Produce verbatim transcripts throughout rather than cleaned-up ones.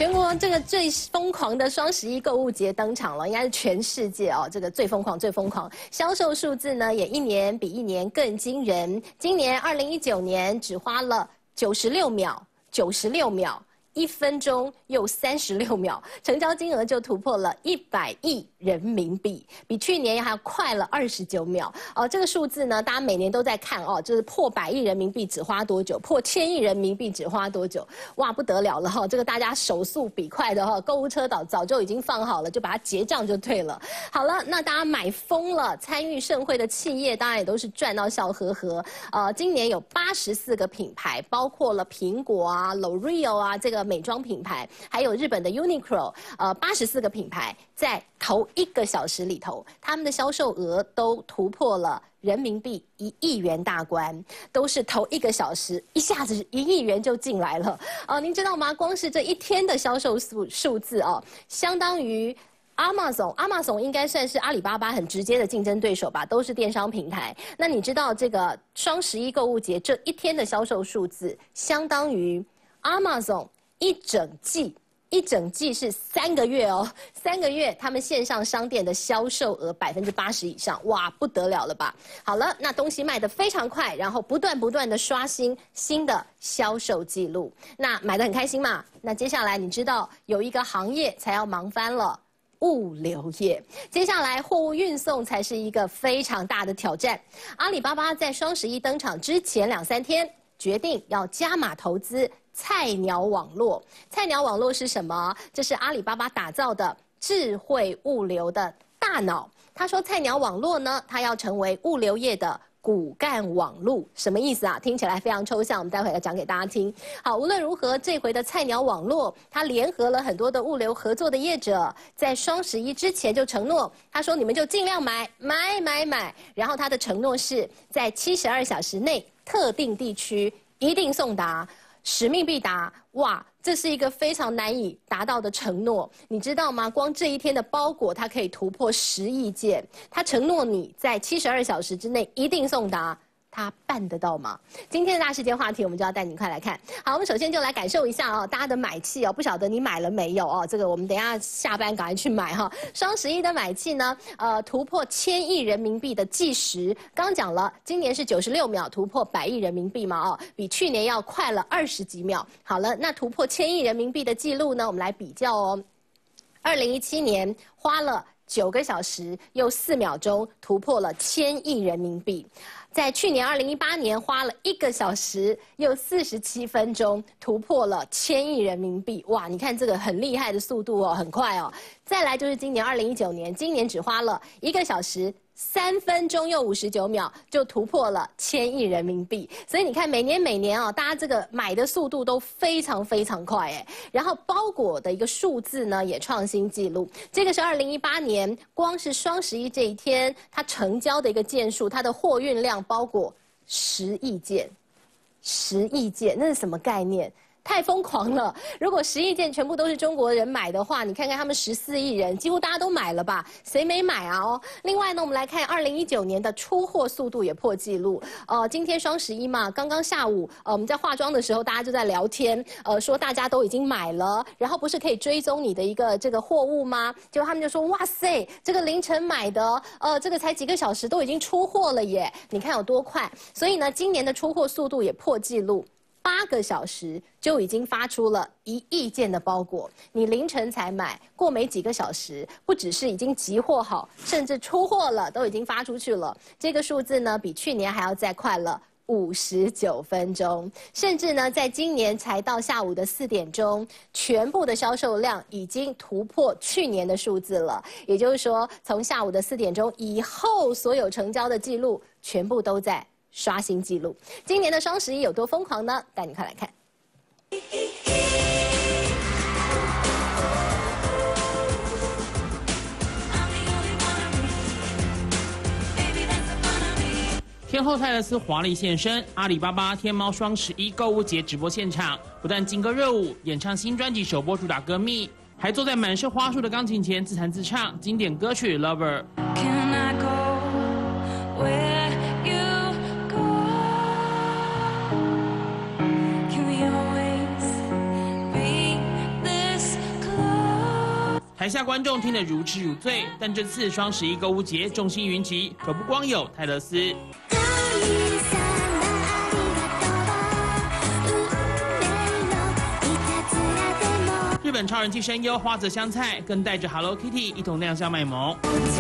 全国这个最疯狂的双十一购物节登场了，应该是全世界哦，这个最疯狂、最疯狂。销售数字呢，也一年比一年更惊人。今年二零一九年只花了九十六秒，九十六秒。 一分钟又三十六秒，成交金额就突破了一百亿人民币，比去年还要快了二十九秒。哦，这个数字呢，大家每年都在看哦，就是破百亿人民币只花多久，破千亿人民币只花多久？哇，不得了了哈！这个大家手速比快的哈，购物车早早就已经放好了，就把它结账就对了。好了，那大家买疯了，参与盛会的企业当然也都是赚到笑呵呵。呃，今年有八十四个品牌，包括了苹果啊、L'Oreal 啊这个。 美妆品牌，还有日本的 Uniqlo， 呃，八十四个品牌，在头一个小时里头，他们的销售额都突破了人民币一亿元大关，都是头一个小时一下子一亿元就进来了。呃，您知道吗？光是这一天的销售数数字哦，相当于。 Amazon，Amazon 应该算是阿里巴巴很直接的竞争对手吧，都是电商平台。那你知道这个双十一购物节这一天的销售数字，相当于 Amazon 一整季，一整季是三个月哦，三个月他们线上商店的销售额百分之八十以上，哇，不得了了吧？好了，那东西卖得非常快，然后不断不断的刷新新的销售记录，那买得很开心嘛？那接下来你知道有一个行业才要忙翻了。 物流业，接下来货物运送才是一个非常大的挑战。阿里巴巴在双十一登场之前两三天，决定要加码投资菜鸟网络。菜鸟网络是什么？这是阿里巴巴打造的智慧物流的大脑。他说，菜鸟网络呢，它要成为物流业的 骨干网路什么意思啊？听起来非常抽象，我们待会来讲给大家听。好，无论如何，这回的菜鸟网络，它联合了很多的物流合作的业者，在双十一之前就承诺，他说你们就尽量买买买买，然后他的承诺是在七十二小时内，特定地区一定送达，使命必达。哇！ 这是一个非常难以达到的承诺，你知道吗？光这一天的包裹，它可以突破十亿件。他承诺你在七十二小时之内一定送达，他办得到吗？今天的大事件话题，我们就要带你快来看。好，我们首先就来感受一下哦，大家的买气哦，不晓得你买了没有哦？这个我们等一下下班赶快去买哈。双十一的买气呢，呃，突破千亿人民币的计时。刚讲了，今年是九十六秒突破百亿人民币嘛哦，比去年要快了二十几秒。好了，那突破千亿人民币的记录呢，我们来比较哦。二零一七年花了 九个小时又四秒钟突破了千亿人民币，在去年二零一八年花了一个小时又四十七分钟突破了千亿人民币，哇！你看这个很厉害的速度哦，很快哦。再来就是今年二零一九年，今年只花了一个小时 三分钟又五十九秒就突破了千亿人民币，所以你看每年每年哦，大家这个买的速度都非常非常快哎。然后包裹的一个数字呢也创新纪录，这个是二零一八年，光是双十一这一天，它成交的一个件数，它的货运量包裹十亿件，十亿件，那是什么概念？ 太疯狂了！如果十亿件全部都是中国人买的话，你看看他们十四亿人，几乎大家都买了吧？谁没买啊？哦，另外呢，我们来看二零一九年的出货速度也破纪录。呃，今天双十一嘛，刚刚下午，呃，我们在化妆的时候，大家就在聊天，呃，说大家都已经买了，然后不是可以追踪你的一个这个货物吗？结果他们就说，哇塞，这个凌晨买的，呃，这个才几个小时都已经出货了耶！你看有多快？所以呢，今年的出货速度也破纪录。 八个小时就已经发出了一亿件的包裹，你凌晨才买，过没几个小时，不只是已经集货好，甚至出货了，都已经发出去了。这个数字呢，比去年还要再快了 五十九分钟，甚至呢，在今年才到下午的四点钟，全部的销售量已经突破去年的数字了。也就是说，从下午的四点钟以后，所有成交的记录全部都在 刷新纪录，今年的双十一有多疯狂呢？带你快来看。 天后泰勒斯华丽现身，阿里巴巴天猫双十一购物节直播现场，不但劲歌热舞，演唱新专辑首播主打歌《蜜》，还坐在满是花束的钢琴前自弹自唱经典歌曲《Lover》。 下观众听得如痴如醉。但这次双十一购物节众星云集，可不光有泰勒斯。日本超人气声优花泽香菜更带着 Hello Kitty 一同亮相卖萌。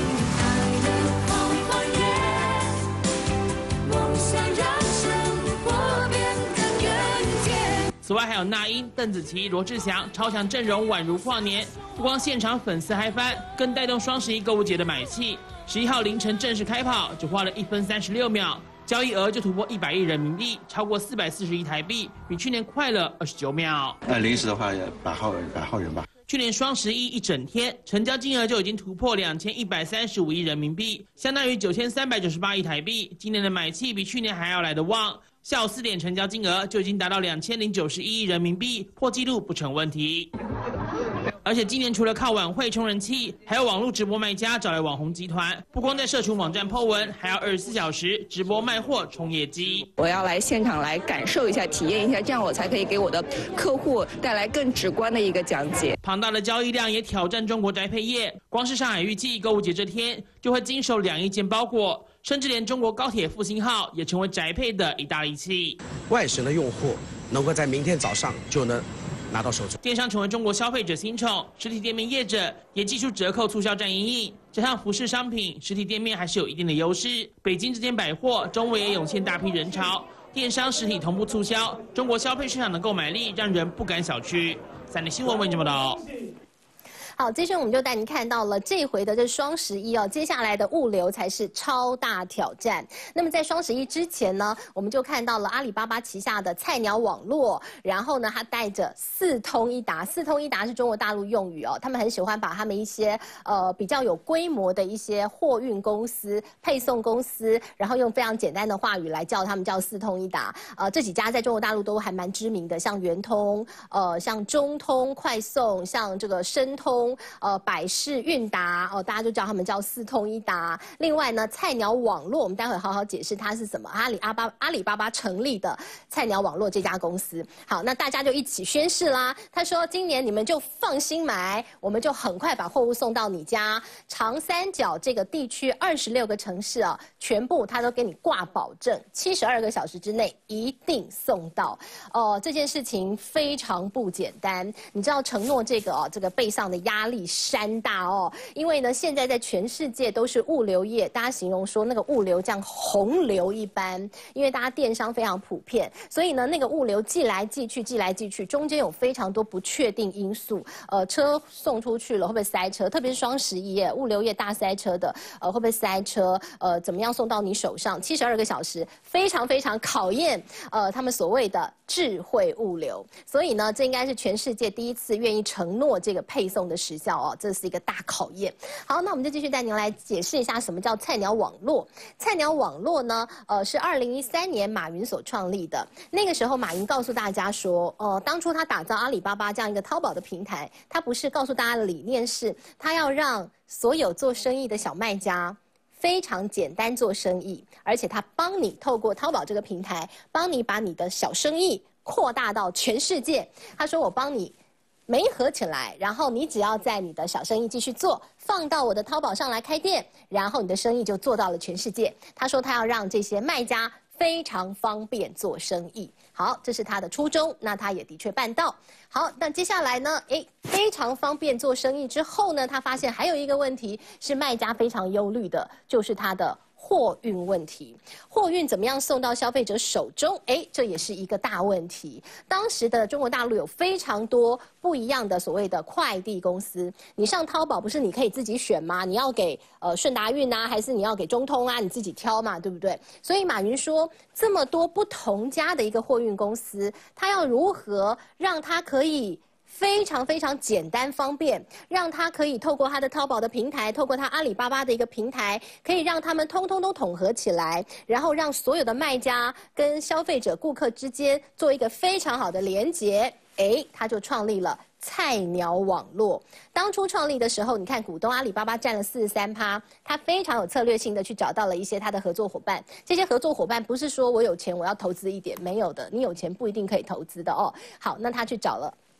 此外还有那英、邓紫棋、罗志祥，超强阵容宛如跨年。不光现场粉丝嗨翻，更带动双十一购物节的买气。十一号凌晨正式开跑，只花了一分三十六秒。 交易额就突破一百亿人民币，超过四百四十亿台币，比去年快了二十九秒。 那零食的话，百号百号元吧。 去年双十一一整天，成交金额就已经突破两千一百三十五亿人民币，相当于九千三百九十八亿台币。今年的买气比去年还要来得旺，下午四点成交金额就已经达到两千零九十一亿人民币，破纪录不成问题。 而且今年除了靠晚会冲人气，还有网络直播卖家找来网红集团，不光在社群网站 po 文，还要二十四小时直播卖货冲业绩。 我要来现场来感受一下、体验一下，这样我才可以给我的客户带来更直观的一个讲解。 庞大的交易量也挑战中国宅配业，光是上海预计购物节这天就会经手两亿件包裹，甚至连中国高铁复兴号也成为宅配的一大利器。 外省的用户能够在明天早上就能 拿到手中， 电商成为中国消费者新宠，实体店面业者也祭出折扣促销战营营。加上服饰商品，实体店面还是有一定的优势。北京这间百货中午也涌现大批人潮，电商实体同步促销，中国消费市场的购买力让人不敢小觑。三立新闻为您报道。 好，接着我们就带您看到了这回的这双十一哦，接下来的物流才是超大挑战。那么在双十一之前呢，我们就看到了阿里巴巴旗下的菜鸟网络，然后呢，它带着四通一达，四通一达是中国大陆用语哦，他们很喜欢把他们一些呃比较有规模的一些货运公司、配送公司，然后用非常简单的话语来叫他们叫四通一达。呃，这几家在中国大陆都还蛮知名的，像圆通、呃，像中通快送，像这个申通。 呃，百世韵达哦，大家就叫他们叫四通一达。另外呢，菜鸟网络，我们待会好好解释它是什么。阿里阿巴阿里巴巴成立的菜鸟网络这家公司，好，那大家就一起宣誓啦。他说，今年你们就放心买，我们就很快把货物送到你家。长三角这个地区二十六个城市啊，全部他都给你挂保证，七十二个小时之内一定送到。哦、呃，这件事情非常不简单。你知道承诺这个哦，这个背上的压力 压力山大哦，因为呢，现在在全世界都是物流业，大家形容说那个物流像洪流一般，因为大家电商非常普遍，所以呢，那个物流寄来寄去，寄来寄去，中间有非常多不确定因素。呃，车送出去了会不会塞车？特别是双十一耶，物流业大塞车的，呃，会不会塞车？呃，怎么样送到你手上？七十二个小时，非常非常考验呃他们所谓的智慧物流。所以呢，这应该是全世界第一次愿意承诺这个配送的时效哦，这是一个大考验。好，那我们就继续带您来解释一下什么叫菜鸟网络。菜鸟网络呢，呃，是二零一三年马云所创立的。那个时候，马云告诉大家说，呃，当初他打造阿里巴巴这样一个淘宝的平台，他不是告诉大家的理念是，他要让所有做生意的小卖家 非常简单做生意，而且他帮你透过淘宝这个平台，帮你把你的小生意扩大到全世界。他说我帮你媒合起来，然后你只要在你的小生意继续做，放到我的淘宝上来开店，然后你的生意就做到了全世界。他说他要让这些卖家 非常方便做生意，好，这是他的初衷，那他也的确办到。好，那接下来呢？诶，非常方便做生意之后呢，他发现还有一个问题是卖家非常忧虑的，就是他的 货运问题，货运怎么样送到消费者手中？哎，这也是一个大问题。当时的中国大陆有非常多不一样的所谓的快递公司，你上淘宝不是你可以自己选吗？你要给呃顺达运啊，还是你要给中通啊？你自己挑嘛，对不对？所以马云说，这么多不同家的一个货运公司，他要如何让它可以 非常非常简单方便，让他可以透过他的淘宝的平台，透过他阿里巴巴的一个平台，可以让他们通通都统合起来，然后让所有的卖家跟消费者、顾客之间做一个非常好的连结。哎，他就创立了 菜鸟网络。当初创立的时候，你看股东阿里巴巴占了四十三趴，他非常有策略性的去找到了一些他的合作伙伴。这些合作伙伴不是说我有钱我要投资一点，没有的，你有钱不一定可以投资的哦。好，那他去找了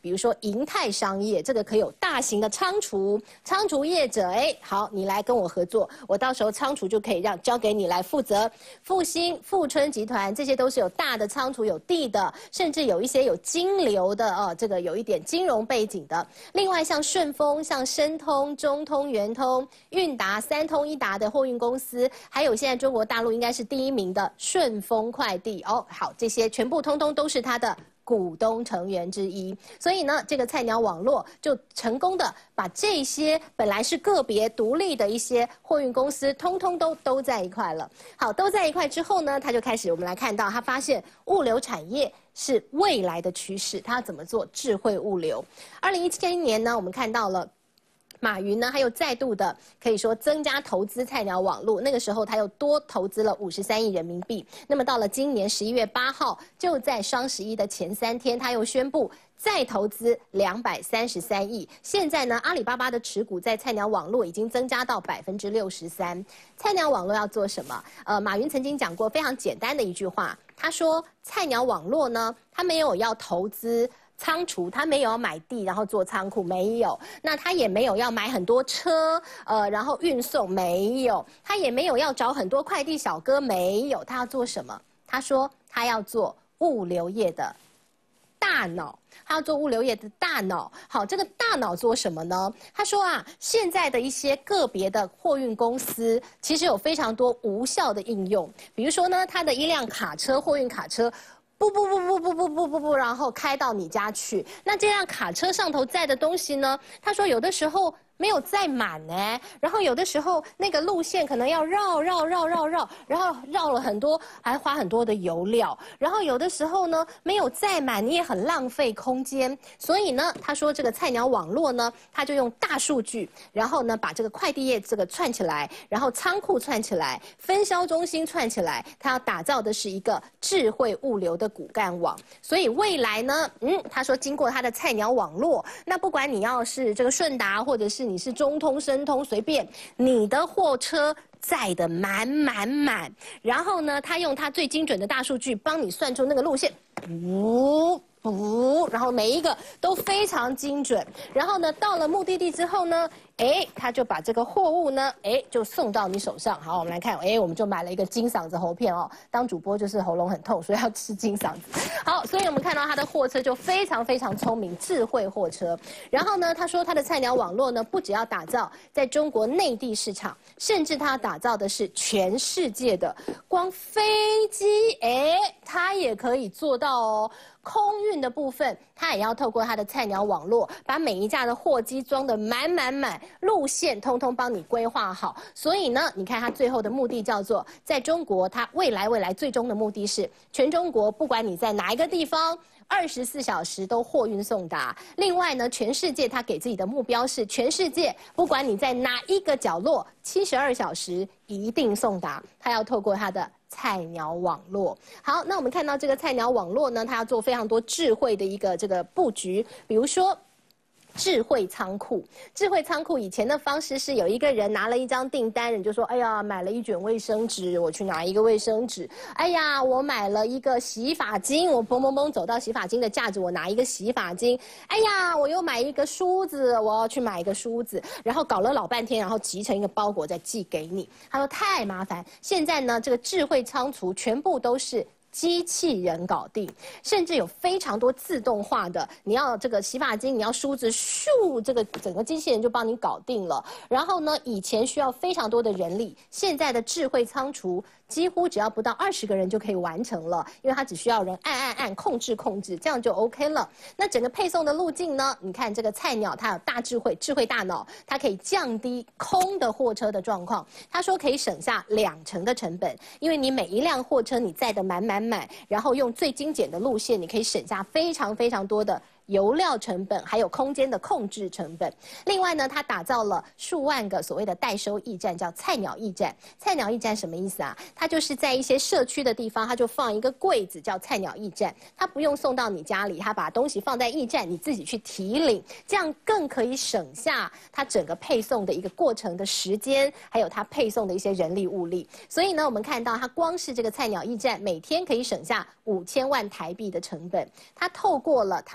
比如说银泰商业，这个可以有大型的仓储，仓储业者，哎，好，你来跟我合作，我到时候仓储就可以让交给你来负责。复兴、富春集团，这些都是有大的仓储、有地的，甚至有一些有金流的哦，这个有一点金融背景的。另外，像顺丰、像申通、中通、圆通、韵达、三通一达的货运公司，还有现在中国大陆应该是第一名的顺丰快递哦，好，这些全部通通都是它的股东成员之一，所以呢，这个菜鸟网络就成功的把这些本来是个别独立的一些货运公司，通通都都在一块了。好，都在一块之后呢，他就开始我们来看到，他发现物流产业是未来的趋势，他怎么做智慧物流？二零一七年呢，我们看到了。马云呢，还有再度的可以说增加投资菜鸟网络，那个时候他又多投资了五十三亿人民币。那么到了今年十一月八号，就在双十一的前三天，他又宣布再投资两百三十三亿。现在呢，阿里巴巴的持股在菜鸟网络已经增加到百分之六十三。菜鸟网络要做什么？呃，马云曾经讲过非常简单的一句话，他说菜鸟网络呢，他没有要投资。仓储，他没有要买地，然后做仓库，没有。那他也没有要买很多车，呃，然后运送，没有。他也没有要找很多快递小哥，没有。他要做什么？他说他要做物流业的大脑，他要做物流业的大脑。好，这个大脑做什么呢？他说啊，现在的一些个别的货运公司，其实有非常多无效的应用。比如说呢，他的一辆卡车，货运卡车。不不不不不不不不不，然后开到你家去。那这辆卡车上头载的东西呢？他说有的时候没有载满呢，然后有的时候那个路线可能要绕绕绕绕绕，然后绕了很多，还花很多的油料。然后有的时候呢没有载满，你也很浪费空间。所以呢，他说这个菜鸟网络呢，他就用大数据，然后呢把这个快递业这个串起来，然后仓库串起来，分销中心串起来，他要打造的是一个智慧物流的骨干网。所以未来呢，嗯，他说经过他的菜鸟网络，那不管你要是这个顺达，或者是你是中通、申通，随便你的货车载得满满满，然后呢，他用他最精准的大数据帮你算出那个路线，呜。补，然后每一个都非常精准。然后呢，到了目的地之后呢，哎，他就把这个货物呢，哎，就送到你手上。好，我们来看，哎，我们就买了一个金嗓子喉片哦。当主播就是喉咙很痛，所以要吃金嗓子。好，所以我们看到他的货车就非常非常聪明，智慧货车。然后呢，他说他的菜鸟网络呢，不只要打造在中国内地市场，甚至他打造的是全世界的。光飞机，哎，他也可以做到哦。空运的部分，它也要透过它的菜鸟网络，把每一架的货机装得满满满，路线通通帮你规划好。所以呢，你看它最后的目的叫做，在中国，它未来未来最终的目的是，全中国不管你在哪一个地方。二十四小时都货运送达。另外呢，全世界他给自己的目标是，全世界不管你在哪一个角落，七十二小时一定送达。他要透过他的菜鸟网络。好，那我们看到这个菜鸟网络呢，它要做非常多智慧的一个这个布局，比如说。智慧仓库，智慧仓库以前的方式是有一个人拿了一张订单，人就说：“哎呀，买了一卷卫生纸，我去拿一个卫生纸。哎呀，我买了一个洗发精，我嘣嘣嘣走到洗发精的架子，我拿一个洗发精。哎呀，我又买一个梳子，我要去买一个梳子。然后搞了老半天，然后集成一个包裹再寄给你。他说太麻烦。现在呢，这个智慧仓储全部都是。”机器人搞定，甚至有非常多自动化的，你要这个洗发精，你要梳子，咻，这个整个机器人就帮你搞定了。然后呢，以前需要非常多的人力，现在的智慧仓储几乎只要不到二十个人就可以完成了，因为它只需要人按按按，控制控制，这样就 OK 了。那整个配送的路径呢？你看这个菜鸟，它有大智慧，智慧大脑，它可以降低空的货车的状况。他说可以省下两成的成本，因为你每一辆货车你载得满满满，然后用最精简的路线，你可以省下非常非常多的。油料成本，还有空间的控制成本。另外呢，它打造了数万个所谓的代收驿站，叫菜鸟驿站。菜鸟驿站什么意思啊？它就是在一些社区的地方，它就放一个柜子，叫菜鸟驿站。它不用送到你家里，它把东西放在驿站，你自己去提领，这样更可以省下它整个配送的一个过程的时间，还有它配送的一些人力物力。所以呢，我们看到它光是这个菜鸟驿站，每天可以省下五千万台币的成本。它透过了它所谓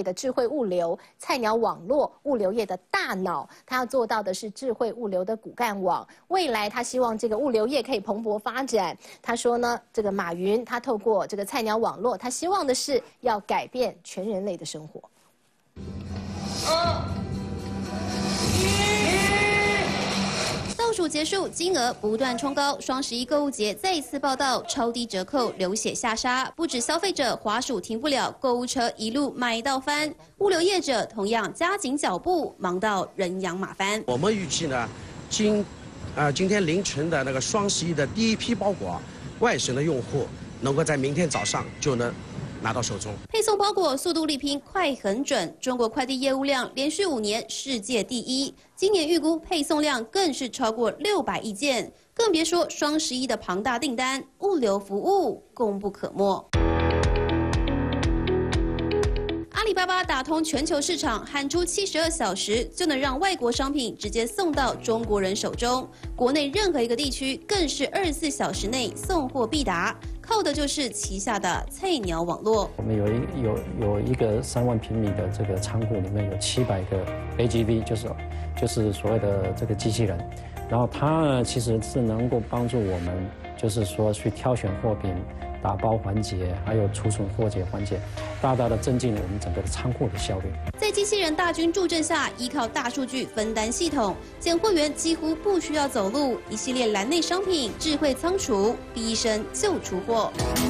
的智慧物流、菜鸟网络、物流业的大脑。他要做到的是智慧物流的骨干网。未来他希望这个物流业可以蓬勃发展。他说呢，这个马云他透过这个菜鸟网络，他希望的是要改变全人类的生活。 倒数结束，金额不断冲高。双十一购物节再一次报道超低折扣，流血下杀。不止消费者滑鼠停不了，购物车一路买到翻。物流业者同样加紧脚步，忙到人仰马翻。 我们预计呢，今呃今天凌晨的那个双十一的第一批包裹，外省的用户能够在明天早上就能拿到手中。 配送包裹速度力拼，快很准。中国快递业务量连续五年世界第一，今年预估配送量更是超过六百亿件，更别说双十一的庞大订单，物流服务功不可没。阿里巴巴打通全球市场，喊出七十二小时就能让外国商品直接送到中国人手中，国内任何一个地区更是二十四小时内送货必达。靠的就是旗下的菜鸟网络。 我们有一有有一个三万平米的这个仓库，里面有七百个 A G V， 就是就是所谓的这个机器人，然后它呢其实是能够帮助我们，就是说去挑选货品、打包环节，还有储存货节环节，大大的增进了我们整个的仓库的效率。 在机器人大军助阵下，依靠大数据分担系统，拣货员几乎不需要走路，一系列栏内商品智慧仓储，第一声就出货。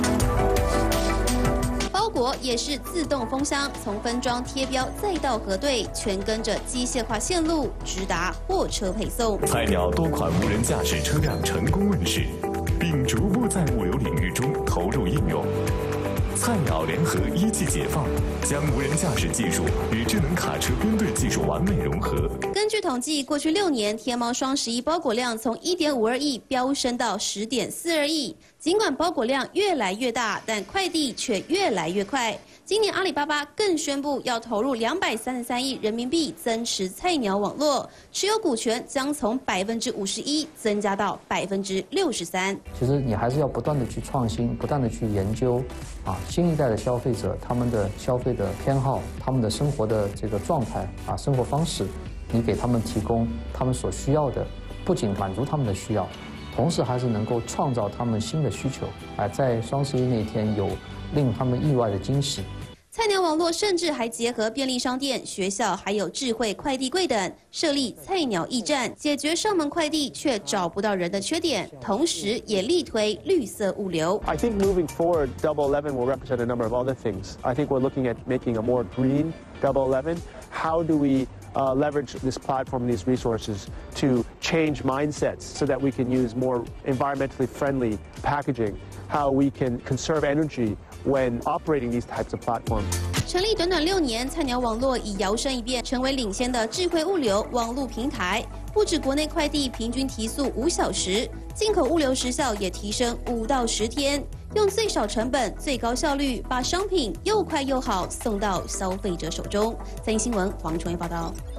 包裹也是自动封箱，从分装贴标再到核对，全跟着机械化线路直达货车配送。 菜鸟多款无人驾驶车辆成功问世，并逐步在物流领域中投入应用。菜鸟联合一汽解放，将无人驾驶技术与智能卡车编队技术完美融合。 根据统计，过去六年天猫双十一包裹量从一点五二亿飙升到十点四二亿。尽管包裹量越来越大，但快递却越来越快。今年阿里巴巴更宣布要投入两百三十三亿人民币增持菜鸟网络，持有股权将从百分之五十一增加到百分之六十三。 其实你还是要不断的去创新，不断的去研究，啊，新一代的消费者他们的消费的偏好，他们的生活的这个状态啊，生活方式，你给他们提供他们所需要的，不仅满足他们的需要，同时还是能够创造他们新的需求，啊，在双十一那天有令他们意外的惊喜。 菜鸟网络甚至还结合便利商店、学校，还有智慧快递柜等，设立菜鸟驿站，解决上门快递却找不到人的缺点，同时也力推绿色物流。 I think moving forward, Double Eleven will represent a number of other things. I think we're looking at making a more green Double Eleven. How do we uh, leverage this platform, these resources, to change mindsets so that we can use more environmentally friendly packaging? How we can conserve energy when operating these types of platforms. 成立短短六年，菜鸟网络已摇身一变，成为领先的智慧物流网络平台。不止国内快递平均提速五小时，进口物流时效也提升五到十天，用最少成本、最高效率，把商品又快又好送到消费者手中。财经新闻黄崇业报道。